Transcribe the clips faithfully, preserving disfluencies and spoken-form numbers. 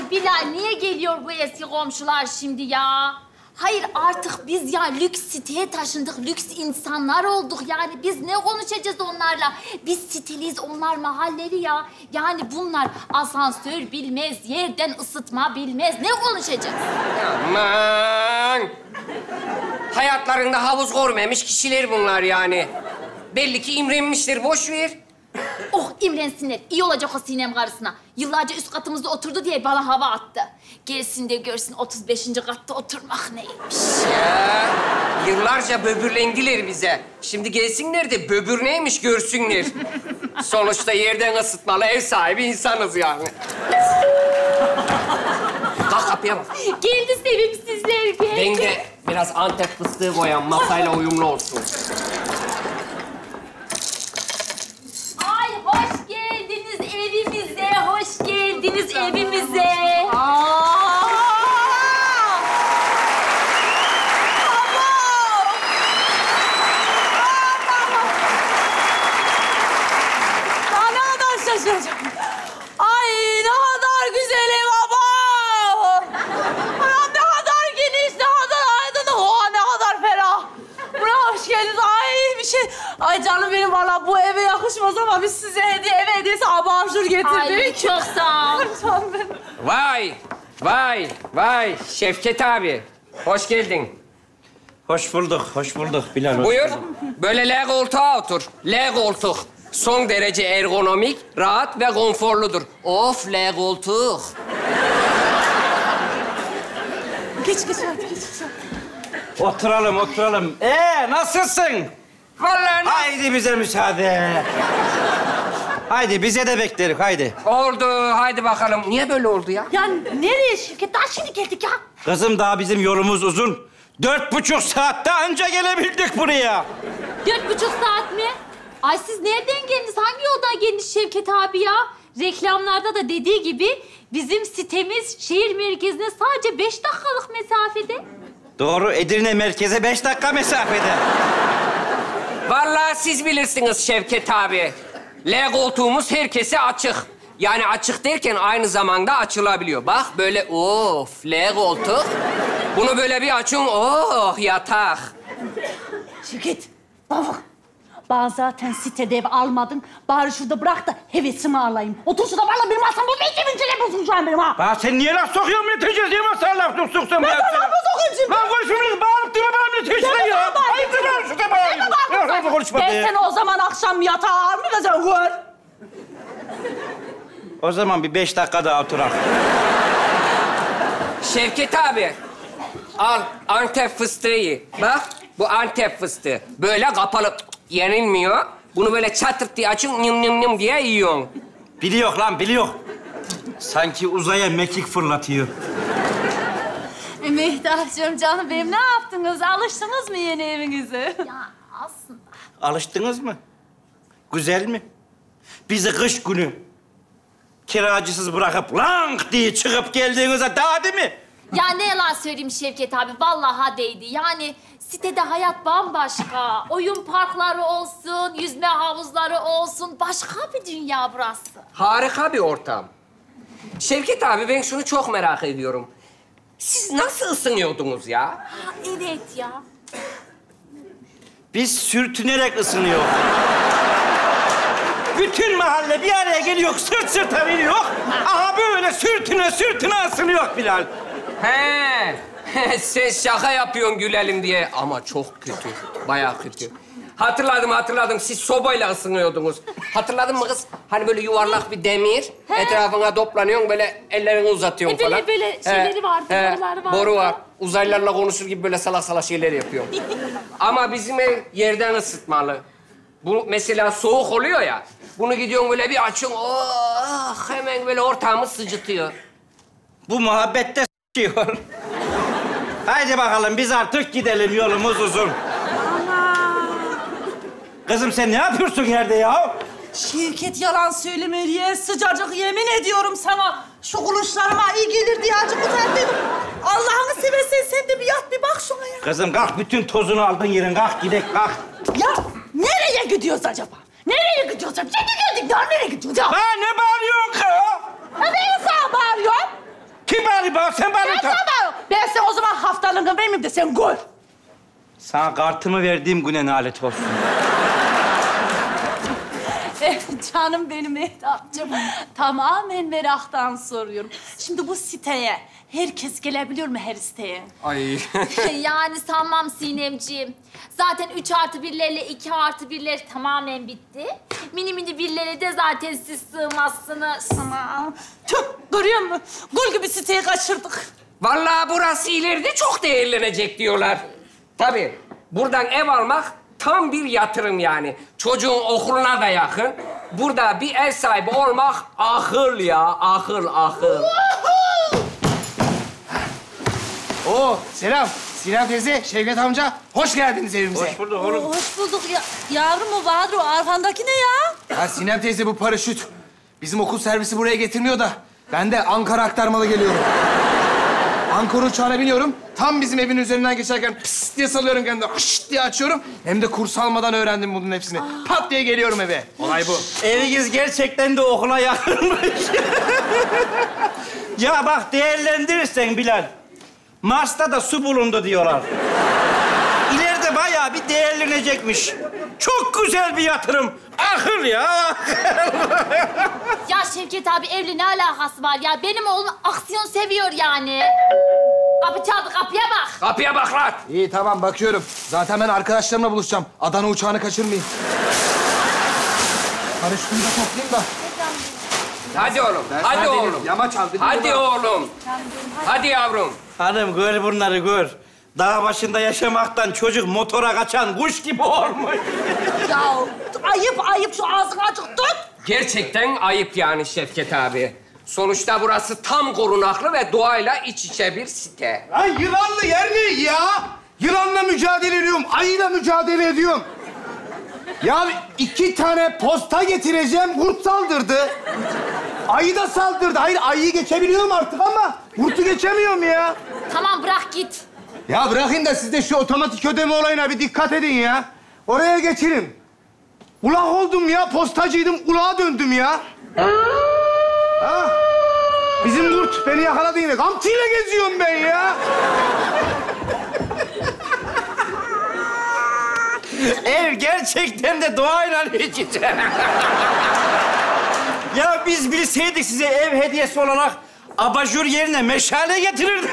Bilal niye geliyor bu eski komşular şimdi ya? Hayır artık biz ya lüks siteye taşındık, lüks insanlar olduk. Yani biz ne konuşacağız onlarla? Biz siteliyiz, onlar mahalleli ya. Yani bunlar asansör bilmez, yerden ısıtma bilmez. Ne konuşacağız? Aman! Hayatlarında havuz görmemiş kişiler bunlar yani. Belli ki imrenmiştir, boş ver. Oh imrensinler. İyi olacak o Sinem karısına. Yıllarca üst katımızda oturdu diye bana hava attı. Gelsin de görsün otuz beşinci katta oturmak neymiş. Ya, yıllarca böbürlendiler bize. Şimdi gelsinler de böbür neymiş görsünler. Sonuçta yerden ısıtmalı ev sahibi insanız yani. Kalk kapıya bak. Geldi sevimsizler geldi. Ben de biraz Antep fıstığı koyan masayla uyumlu olsun. Ay hoş geldiniz evimize, hoş geldiniz evimize. Aa! Daha ne kadar şaşıracağım. Ay ne kadar güzel ev baba. Anam ne kadar geniş, ne kadar aydınlık. Oha ne kadar ferah. Buraya hoş geldiniz. Ay bir şey. Ay canım benim valla bu eve yakışmaz ama biz size hediye, eve hediyesi abajur getirdik. Ay çok sağ ol. Canım benim. Vay, vay, vay. Şevket abi, hoş geldin. Hoş bulduk, hoş bulduk Bilal. Hoş Buyur, bulduk. böyle L koltuğa otur. L koltuk. Son derece ergonomik, rahat ve konforludur. Of, L koltuk. Geç geç hadi geç. Oturalım, oturalım. Ee, nasılsın? Vallahi ne- Haydi bize müsaade. Haydi bize de bekleriz, haydi. oldu. Haydi bakalım. Niye böyle oldu ya? Ya nereye Şevket? Daha şimdi geldik ya. Kızım daha bizim yolumuz uzun. Dört buçuk saatte anca gelebildik buraya. Dört buçuk saat mi? Ay siz nereden geldiniz? Hangi yoldan geldiniz Şevket abi ya? Reklamlarda da dediği gibi bizim sitemiz şehir merkezine sadece beş dakikalık mesafede. Doğru, Edirne merkeze beş dakika mesafede. Vallahi siz bilirsiniz Şevket abi. L koltuğumuz herkese açık. Yani açık derken aynı zamanda açılabiliyor. Bak böyle of L koltuk. Bunu böyle bir açın oh yatak. Şevket, bana bak. Bana zaten sitede ev almadın. Bari şurada bırak da hevesimi alayım. Otur şurada valla benim asam bu benim içine bozulmuş şu an benim ha. Bana sen niye laf sokuyorsun Metin'ciğim? Niye masaya laf sokuyorsun? Ben sana laf mı sokayım şimdi? Lan konuşmayın, bağırıp durma bana Metin'ciğim ya. bağırıp Hayır, durma şurada bağırıp. Yok, yok, konuşma Ben be. seni o zaman akşam yatağa almayacağım. Gör. O zaman bir beş dakika daha oturalım. Şevket abi al Antep fıstığı ye. Bak bu Antep fıstığı. Böyle kapalı yenilmiyor. Bunu böyle çatırt diye açın nım nım nım diye yiyorsun. Biliyor lan, biliyor. Sanki uzaya mekik fırlatıyor. E, Mehtapcığım canım benim ne yaptınız? Alıştınız mı yeni evinize? Ya aslında. Alıştınız mı? Güzel mi? Bizi kış günü kiracısız bırakıp lank diye çıkıp geldiğinizde daha değil mi? Ya ne yalan söyleyeyim Şevket abi. Vallahi değdi. Yani sitede hayat bambaşka. Oyun parkları olsun, yüzme havuzları olsun. Başka bir dünya burası. Harika bir ortam. Şevket abi ben şunu çok merak ediyorum. Siz nasıl ısınıyordunuz ya? Ha, evet ya. Biz sürtünerek ısınıyor. Bütün mahalle bir araya geliyor, sırt sırta veriyor. Aha böyle sürtüne sürtüne ısınıyor Bilal. He, sen şaka yapıyorsun gülelim diye. Ama çok kötü, bayağı kötü. Hatırladım, hatırladım. Siz sobayla ısınıyordunuz. Hatırladın mı kız? Hani böyle yuvarlak bir demir, etrafına toplanıyorsun, böyle ellerini uzatıyorsun E, böyle- falan. böyle şeyleri vardı, boruları vardı. Boru var. Uzaylılarla konuşur gibi böyle salak salak şeyler yapıyorsun. Ama bizim ev yerden ısıtmalı. Bu mesela soğuk oluyor ya. Bunu gidiyorsun böyle bir açıyorsun, oh, hemen böyle ortamı sıcıtıyor. Bu muhabbette s***yor. Haydi bakalım biz artık gidelim, yolumuz uzun. Kızım sen ne yapıyorsun yerde ya? Şevket yalan söyleme diye sıcacık yemin ediyorum sana. Şu kuluşlarıma iyi gelir diye acık uzatıyordum. Allah'ını seversen sen de bir yat bir bak şuna ya. Kızım kalk, bütün tozunu aldın yerin. Kalk gidek kalk. Ya nereye gidiyoruz acaba? Nereye gidiyoruz? Şimdi geldik daha nereye gidiyoruz ya? Ha ne bağırıyorsun kız? Ha ben sana bağırıyorum. Kim bağırıyor bana? Sen Ben bağırıyorsun. sana bağırıyorum. Ben sana o zaman haftalığını vermeyeyim de sen gör. Sana kartımı verdiğim güne nalet olsun. Eh, canım benim Mehtapcığım. Tamamen meraktan soruyorum. Şimdi bu siteye herkes gelebiliyor mu her isteyen? Ay. Yani sanmam Sinemciğim. Zaten üç artı birlerle iki artı birler tamamen bitti. Mini mini birlere de zaten siz sığmazsınız. Aman. Tüh, görüyor musun? Gül gibi siteyi kaçırdık. Vallahi burası ileride çok değerlenecek diyorlar. Tabii. Buradan ev almak tam bir yatırım yani. Çocuğun okuluna da yakın. Burada bir ev sahibi olmak akıl ya. Akıl, akıl. Oo, selam. Sinem teyze, Şevket amca. Hoş geldiniz evimize. Hoş bulduk oğlum. Oo, hoş bulduk ya. Yavrum o Bahadır o arkandaki ne ya? Ha, Sinem teyze bu paraşüt. Bizim okul servisi buraya getirmiyor da ben de Ankara aktarmalı geliyorum. Ankara uçağına biniyorum. Tam bizim evin üzerinden geçerken pıs diye salıyorum kendimi. Hışt diye açıyorum. Hem de kurs almadan öğrendim bunun hepsini. Pat diye geliyorum eve. Olay bu. Eviniz gerçekten de okula yakınmış. Ya bak değerlendirirsen Bilal. Mars'ta da su bulundu diyorlar. İleride bayağı bir değerlenecekmiş. Çok güzel bir yatırım. Akıl ya. Ya Şevket abi evli ne alakası var ya? Benim oğlum aksiyon seviyor yani. Kapı çaldı, kapıya bak. Kapıya bak lan. İyi tamam bakıyorum. Zaten ben arkadaşlarımla buluşacağım. Adana uçağını kaçırmayayım. Paraşütümü de toplayayım da. Hadi oğlum, hadi Neredeydin? oğlum. Yamaç al, dedim Hadi baba. oğlum. Hadi yavrum. Hanım gör bunları gör. Dağ başında yaşamaktan çocuk motora kaçan kuş gibi olmuş. Ya ayıp ayıp şu ağzını açık tut. Gerçekten ayıp yani Şevket abi. Sonuçta burası tam korunaklı ve doğayla iç içe bir site. Lan yılanlı yer ne ya? Yılanla mücadele ediyorum, ayıyla mücadele ediyorum. Ya iki tane posta getireceğim, kurt saldırdı. Ayı da saldırdı. Hayır, ayıyı geçebiliyorum artık ama kurtu geçemiyorum ya. Tamam bırak git. Ya bırakın da siz de şu otomatik ödeme olayına bir dikkat edin ya. Oraya geçirin. Ulak oldum ya, postacıydım, ulağa döndüm ya. Ha? Bizim kurt beni yakaladı yine. Kamçıyla geziyorum ben ya. Ev gerçekten de doğayla iç içe. Ya biz bilseydik size ev hediyesi olarak abajur yerine meşale getirirdik.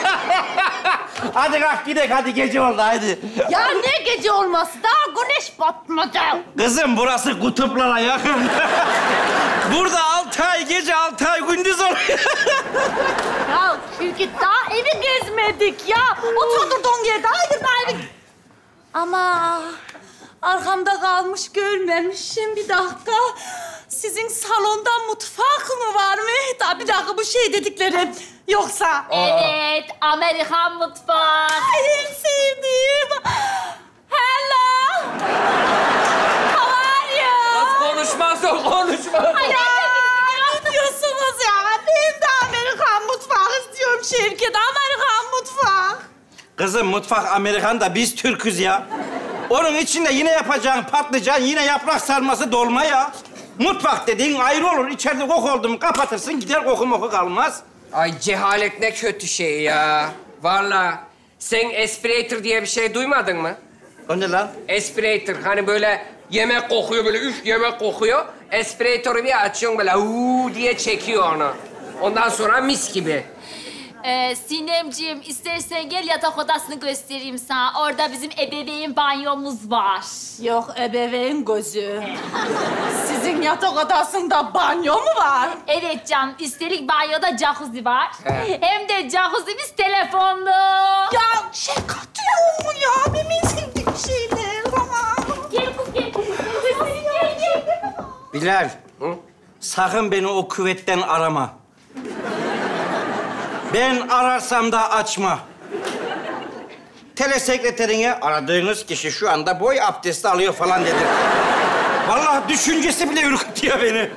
Hadi kalk gidelim, hadi gece oldu, hadi. Ya ne gece olması? Daha güneş batmadı. Kızım burası kutuplara yakın. Burada altı ay gece, altı ay gündüz oluyor. Ya Şevket daha evi gezmedik ya. Oturdurduğun yerde hayır daha evi... Ama arkamda kalmış görmemişim. Bir dakika. Sizin salonda mutfak mı var Mehtap? Bir dakika bu şey dedikleri. Yoksa... Evet, Amerikan mutfağı. Ay, en sevdiğim. Hello. How are you? Nasıl konuşmaz o, konuşmaz o. Ya ne diyorsunuz ya? Ben de Amerikan mutfağı istiyorum Şevket. Amerikan mutfağı. Kızım mutfak Amerikan da biz Türk'üz ya. Onun içinde yine yapacağın patlıcan, yine yaprak sarması, dolma ya. Mutfak dediğin ayrı olur. İçeride koku oldu mu kapatırsın, gider koku moku kalmaz. Ay cehalet ne kötü şey ya. Vallahi sen aspirator diye bir şey duymadın mı? O ne lan? Aspirator hani böyle yemek kokuyor böyle üf yemek kokuyor. Aspiratoru bir açıyorsun böyle uuu diye çekiyor onu. Ondan sonra mis gibi. Ee, Sinemciğim istersen gel yatak odasını göstereyim sana. Orada bizim ebeveyn banyomuz var. Yok ebeveyn gözü. Sizin yatak odasında banyo mu var? Evet canım, üstelik banyoda jacuzzi var. He. Hem de jacuzzi'miz telefonlu. Ya şey katıyor mu ya? Benim sevdiğim şeyler ama. Gel kız gel. Gel gel. Bilal, Hı? sakın beni o küvetten arama. Ben ararsam da açma. Telesekreterine aradığınız kişi şu anda boy abdesti alıyor falan dedi. Vallahi düşüncesi bile ürkütüyor beni.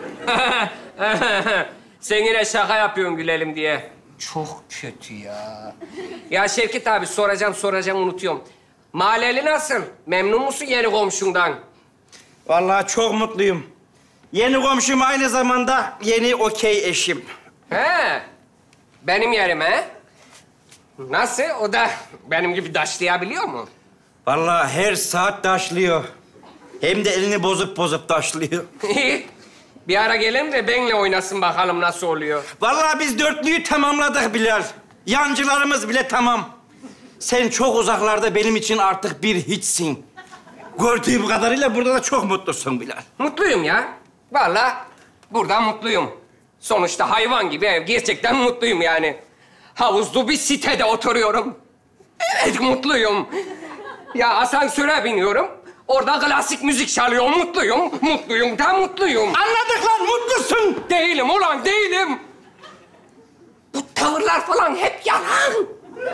Sen yine şaka yapıyorsun gülelim diye. Çok kötü ya. Ya Şevket abi soracağım soracağım unutuyorum. Mahalleli nasıl? Memnun musun yeni komşundan? Vallahi çok mutluyum. Yeni komşum aynı zamanda yeni okey eşim. He. Benim yerime. Nasıl? O da benim gibi daşlayabiliyor mu? Vallahi her saat taşlıyor. Hem de elini bozup bozup taşlıyor. İyi. Bir ara gelelim de benimle oynasın bakalım nasıl oluyor. Vallahi biz dörtlüyü tamamladık Bilal. Yancılarımız bile tamam. Sen çok uzaklarda benim için artık bir hiçsin. Gördüğüm kadarıyla burada da çok mutlusun Bilal. Mutluyum ya. Vallahi burada mutluyum. Sonuçta hayvan gibi ev. Gerçekten mutluyum yani. Havuzlu bir sitede oturuyorum. Evet, mutluyum. Ya asansöre biniyorum. Orada klasik müzik çalıyor. Mutluyum, mutluyum da mutluyum. Anladık lan, mutlusun. Değilim ulan, değilim. Bu tavırlar falan hep yalan.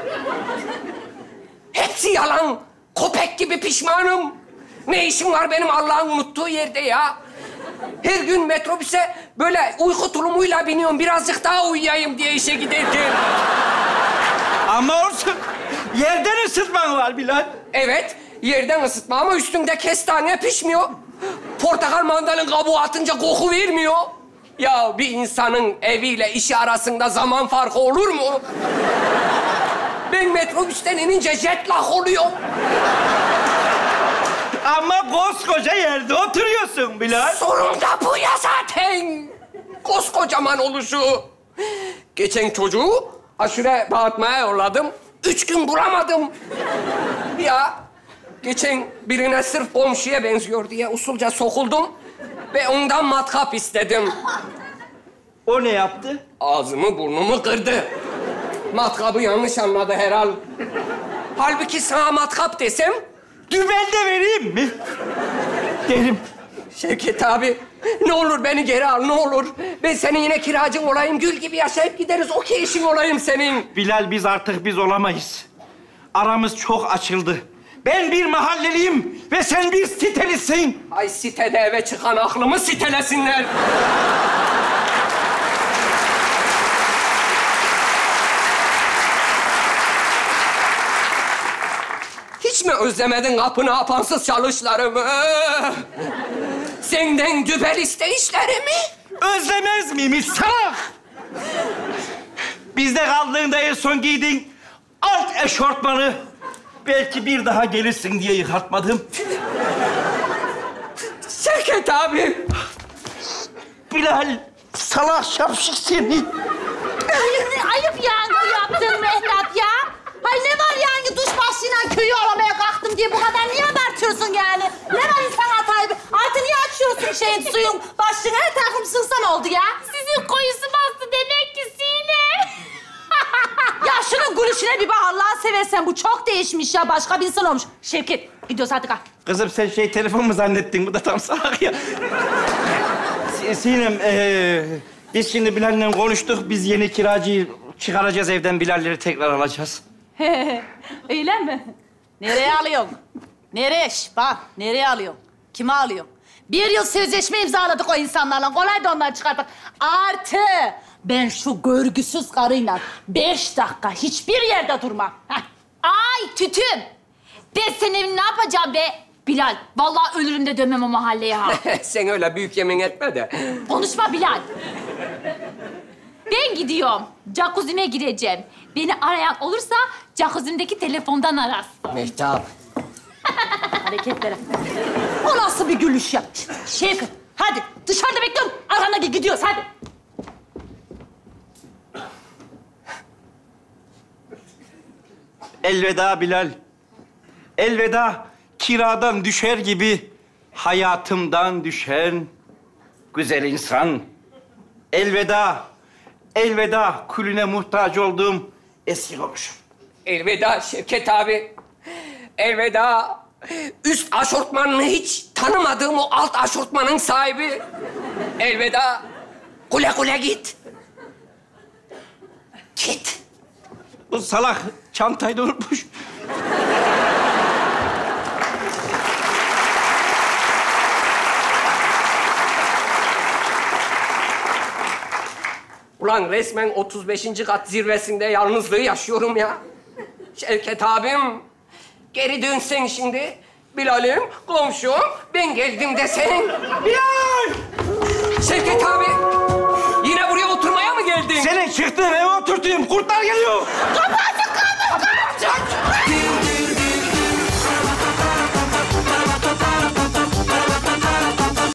Hepsi yalan. Köpek gibi pişmanım. Ne işim var benim Allah'ın unuttuğu yerde ya? Her gün metrobüse böyle uyku tulumuyla biniyorum. Birazcık daha uyuyayım diye işe giderken. Ama olsun. Yerden ısıtman var Bilal. Evet, yerden ısıtma ama üstünde kestane pişmiyor. Portakal mandalin kabuğu atınca koku vermiyor. Ya bir insanın eviyle işi arasında zaman farkı olur mu? Ben metrobüsten inince jet lag oluyorum. Ama koskoca yerde oturuyorsun Bilal. Sorun da bu ya zaten. Koskocaman oluşu. Geçen çocuğu aşure dağıtmaya yolladım. Üç gün bulamadım. Ya geçen birine sırf komşuya benziyor diye usulca sokuldum. Ve ondan matkap istedim. O ne yaptı? Ağzımı burnumu kırdı. Matkabı yanlış anladı herhal. Halbuki sana matkap desem... Dübel de vereyim mi? Derim. Şevket abi, ne olur beni geri al, ne olur. Ben senin yine kiracın olayım, gül gibi yaşayıp gideriz. Okey işin olayım senin. Bilal, biz artık biz olamayız. Aramız çok açıldı. Ben bir mahalleliyim ve sen bir sitelisin. Ay sitede eve çıkan aklımı sitelesinler. Hiç mi özlemedin kapını apansız çalışlarımı? Senden dübel isteyişlerimi? Özlemez miyim salak? Bizde kaldığında en son giydin alt eşortmanı. Belki bir daha gelirsin diye yıkartmadım. Şevket abi. Bilal, salak şapşik seni. Ayıp, ayıp yani bu yaptığın Mehtap ya. Hay ne var yani duş başlığıyla köyü aramaya kalktım diye bu kadar niye abartıyorsun yani? Ne var insan hatayı? Artık niye açıyorsun şeyin suyun başlığını? Her tarafım sığsan oldu ya. Sizin koyusu bastı demek ki Sine. Ya şunun gülüşüne bir bak Allah'ını seversen. Bu çok değişmiş ya. Başka bir insan olmuş. Şevket gidiyoruz hadi kalk. Kızım sen şey telefon mu zannettin? Bu da tam salak ya. Si- Sinem, ee, biz şimdi Bilal'le konuştuk. Biz yeni kiracıyı çıkaracağız evden. Bilal'leri tekrar alacağız. Öyle mi? Nereye alıyorsun? Nereye? Şş, bak nereye alıyorsun? Kime alıyorsun? Bir yıl sözleşme imzaladık o insanlarla. Kolay da onları çıkartmak. Artı ben şu görgüsüz karıyla beş dakika hiçbir yerde durmam. Heh. Ay tütüm. Ben senin evini ne yapacağım be? Bilal, vallahi ölürüm de dönmem o mahalleye ha. Sen öyle büyük yemin etme de. Konuşma Bilal. Ben gidiyorum. Jacuzzi'me gireceğim. Beni arayan olursa jacuzzi'mdeki telefondan ararsın. Mehtap. Hareketlere. O nasıl bir gülüş ya? Şevket, hadi dışarıda bekliyorum. Arkandaki gidiyoruz, hadi. Elveda Bilal. Elveda kiradan düşer gibi hayatımdan düşen güzel insan. Elveda, elveda külüne muhtaç olduğum eski komşum. Elveda Şevket abi. Elveda. Üst aşortmanını hiç tanımadığım o alt aşortmanın sahibi. Elveda. Kule kule git. Git. Bu salak çantayı da unutmuş. Ulan resmen otuz beşinci kat zirvesinde yalnızlığı yaşıyorum ya. Şevket abim, geri dönsen şimdi. Bilal'im, komşum, ben geldim desen. Bilal! Şevket abi, yine buraya oturmaya mı geldin? Senin çıktığın eve oturtayım. kurtlar geliyor. Kapat!